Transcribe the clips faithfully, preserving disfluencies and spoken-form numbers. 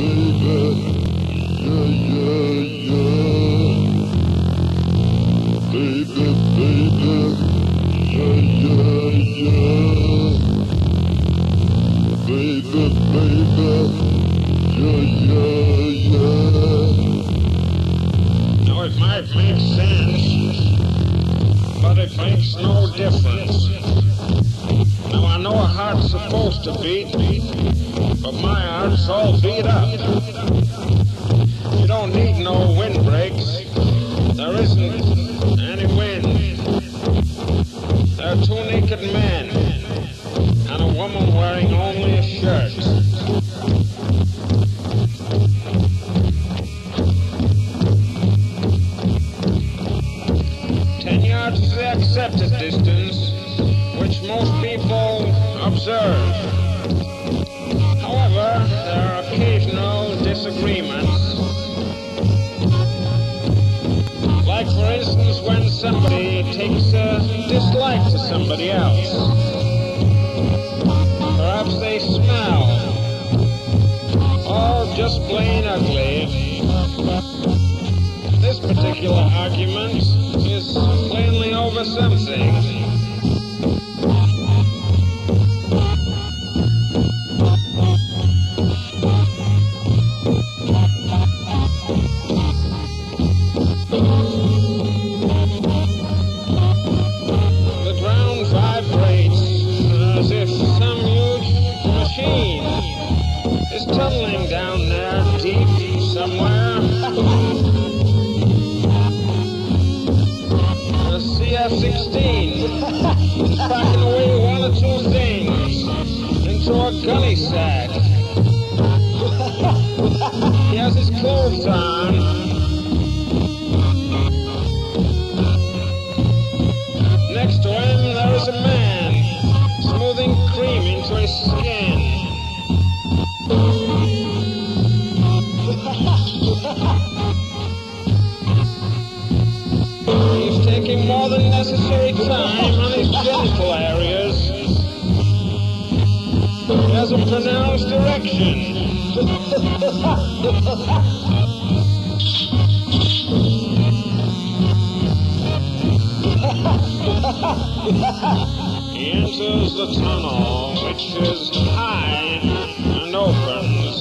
He enters the tunnel, which is high and opens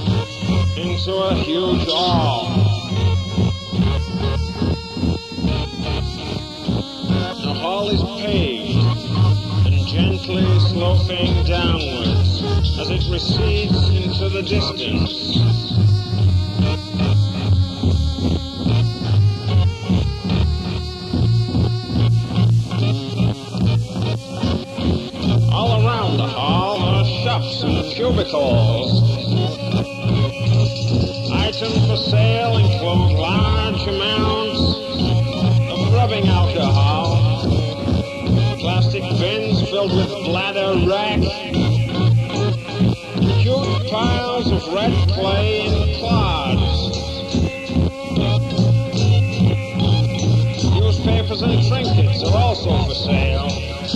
into a huge hall. The hall is paved and gently sloping downwards as it recedes into the distance. And cubicles. Items for sale include large amounts of rubbing alcohol, plastic bins filled with bladder wrack, huge piles of red clay and clods, newspapers and trinkets are also for sale.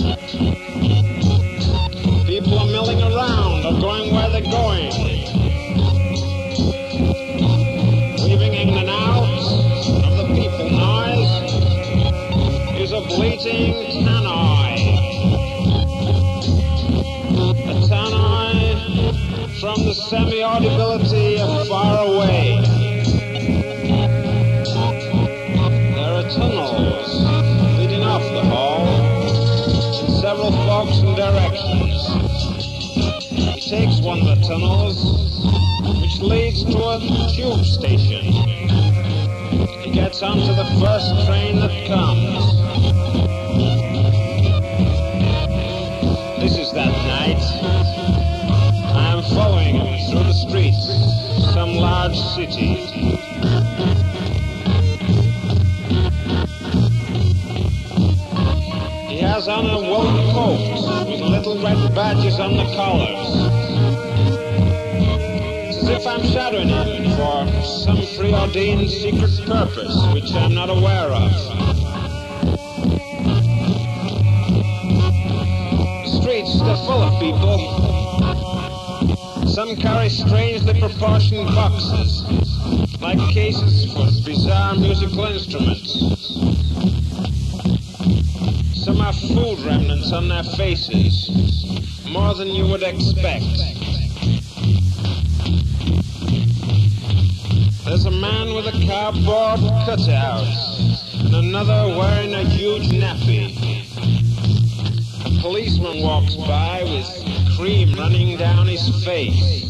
People are milling around or going where they're going, weaving in and out of the people noise is a bleating tannoy. A tannoy from the semi-audibility of far away. There are tunnels leading off the hall in several folksome directions. He takes one of the tunnels, which leads to a tube station. He gets onto the first train that comes. This is that night. I am following him through the streets of some large city. He has on a woolen coat with little red badges on the collars. It's as if I'm shadowing him for some preordained secret purpose which I'm not aware of. The streets, they're full of people. Some carry strangely proportioned boxes, like cases for bizarre musical instruments. Some have food remnants on their faces, more than you would expect. There's a man with a cardboard cutout, and another wearing a huge nappy. A policeman walks by with cream running down his face.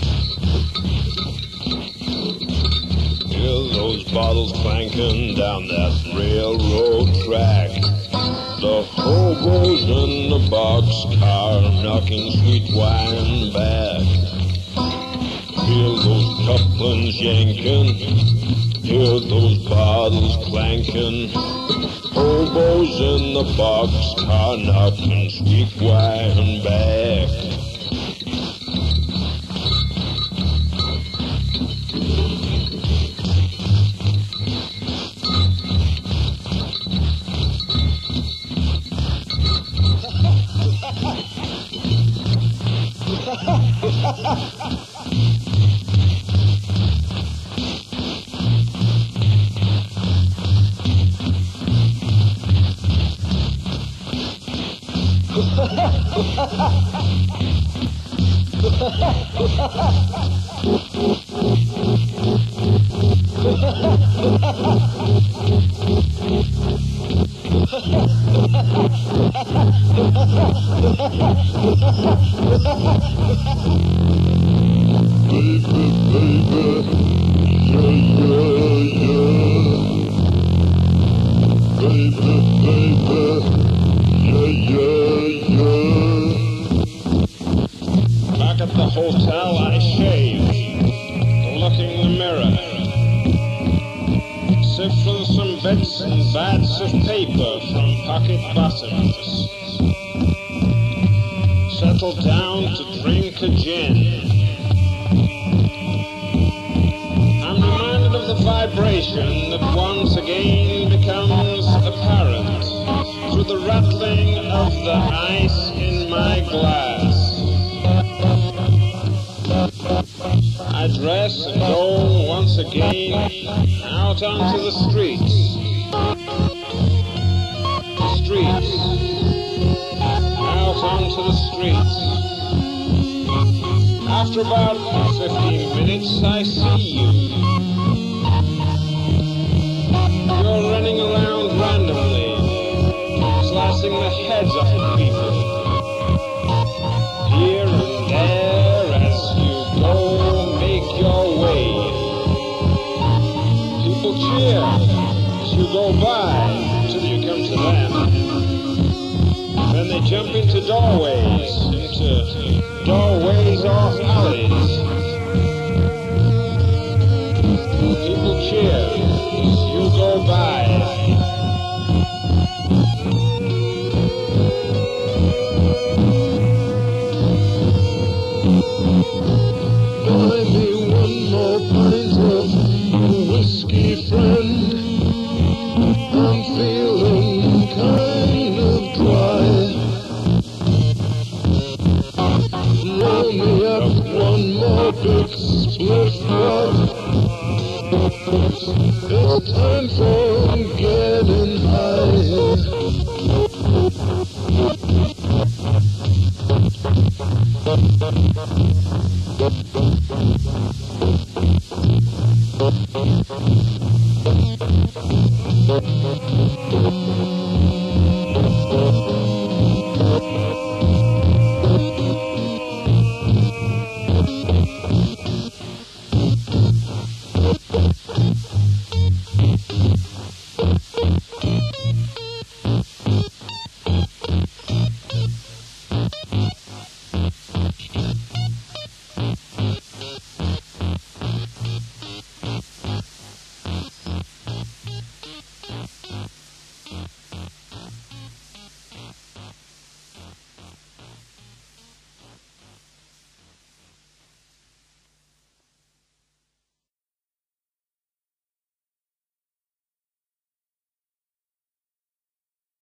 Hear those bottles clanking down that railroad track. The hobos in the boxcar knocking sweet wine back. Hear those couplings yanking, hear those bottles clanking. Hobos in the boxcar knocking sweet wine back. Back at the hotel, I shaved, look in the mirror, siphon some bits and bats of paper from pocket bottoms, settle down to drink a gin. I'm reminded of the vibration that once again becomes apparent through the rattling of the ice in my glass. I dress and go once again out onto the streets. Streets. Out onto the streets. After about fifteen minutes, I see you. You're running around randomly, slicing the heads off of people. Here and there as you go, make your way. People cheer as you go by till you come to them. Then they jump into doorways, into doorways or alleys. People cheer as you go by. Buy me one more pint of whiskey, friend. I'm feeling kind of dry. Roll me up one more big spliff, bud. It's time for getting high.